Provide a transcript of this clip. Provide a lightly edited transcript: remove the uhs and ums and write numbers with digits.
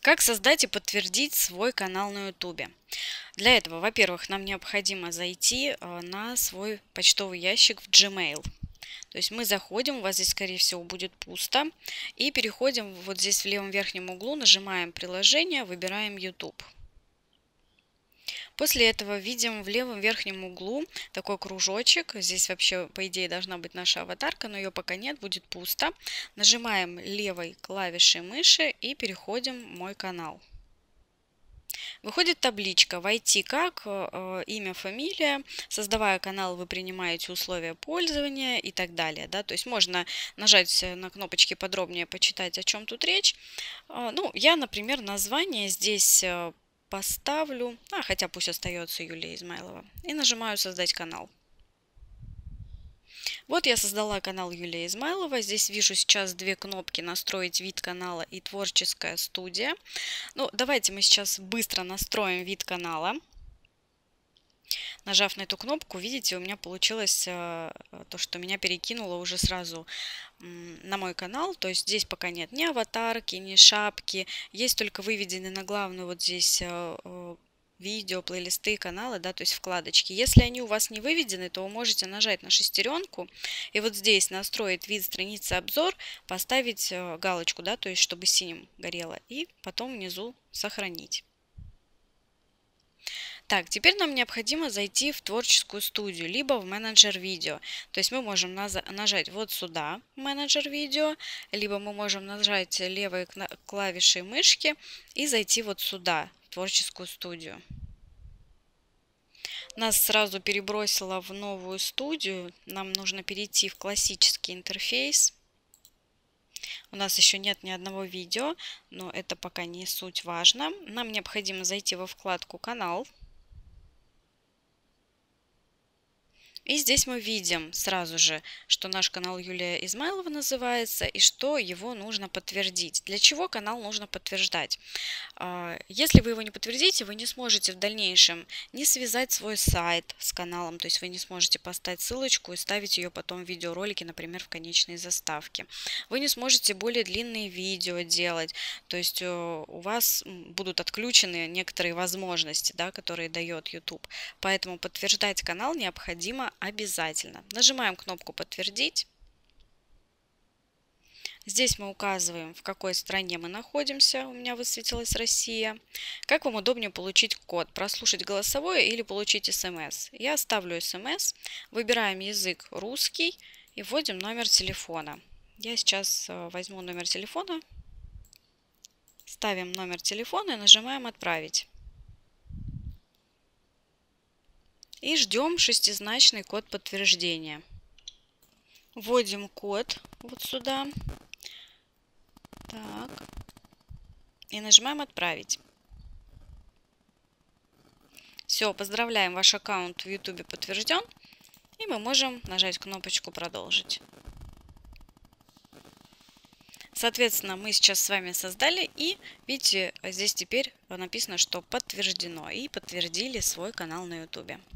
Как создать и подтвердить свой канал на YouTube? Для этого, во-первых, нам необходимо зайти на свой почтовый ящик в Gmail. То есть мы заходим, у вас здесь, скорее всего, будет пусто, и переходим вот здесь в левом верхнем углу, нажимаем «Приложение», выбираем YouTube. После этого видим в левом верхнем углу такой кружочек. Здесь вообще, по идее, должна быть наша аватарка, но ее пока нет, будет пусто. Нажимаем левой клавишей мыши и переходим в «Мой канал». Выходит табличка «Войти как», имя, фамилия, создавая канал, вы принимаете условия пользования и так далее. Да? То есть можно нажать на кнопочки подробнее, почитать, о чем тут речь. Ну, я, например, название здесь поставлю, хотя пусть остается Юлия Измайлова, и нажимаю «Создать канал». Вот я создала канал Юлия Измайлова. Здесь вижу сейчас две кнопки «Настроить вид канала» и «Творческая студия». Ну, давайте мы сейчас быстро настроим вид канала. Нажав на эту кнопку, видите, у меня получилось то, что меня перекинуло уже сразу на мой канал. То есть здесь пока нет ни аватарки, ни шапки. Есть только выведены на главную вот здесь видео, плейлисты, каналы, да, то есть вкладочки. Если они у вас не выведены, то вы можете нажать на шестеренку и вот здесь настроить вид страницы обзор, поставить галочку, да, то есть чтобы синим горело, и потом внизу сохранить. Так, теперь нам необходимо зайти в творческую студию, либо в менеджер видео. То есть мы можем нажать вот сюда, менеджер видео, либо мы можем нажать левой клавишей мышки и зайти вот сюда, в творческую студию. Нас сразу перебросило в новую студию. Нам нужно перейти в классический интерфейс. У нас еще нет ни одного видео, но это пока не суть важно. Нам необходимо зайти во вкладку «Канал». И здесь мы видим сразу же, что наш канал Юлия Измайлова называется и что его нужно подтвердить. Для чего канал нужно подтверждать? Если вы его не подтвердите, вы не сможете в дальнейшем не связать свой сайт с каналом, то есть вы не сможете поставить ссылочку и ставить ее потом в видеоролики, например, в конечной заставке. Вы не сможете более длинные видео делать, то есть у вас будут отключены некоторые возможности, да, которые дает YouTube. Поэтому подтверждать канал необходимо обязательно. Нажимаем кнопку «Подтвердить». Здесь мы указываем, в какой стране мы находимся. У меня высветилась Россия. Как вам удобнее получить код? Прослушать голосовое или получить смс? Я ставлю смс. Выбираем язык русский и вводим номер телефона. Я сейчас возьму номер телефона. Ставим номер телефона и нажимаем «Отправить». И ждем шестизначный код подтверждения. Вводим код вот сюда. Так. И нажимаем «Отправить». Все, поздравляем, ваш аккаунт в YouTube подтвержден. И мы можем нажать кнопочку «Продолжить». Соответственно, мы сейчас с вами создали, и видите, здесь теперь написано, что подтверждено, и подтвердили свой канал на YouTube.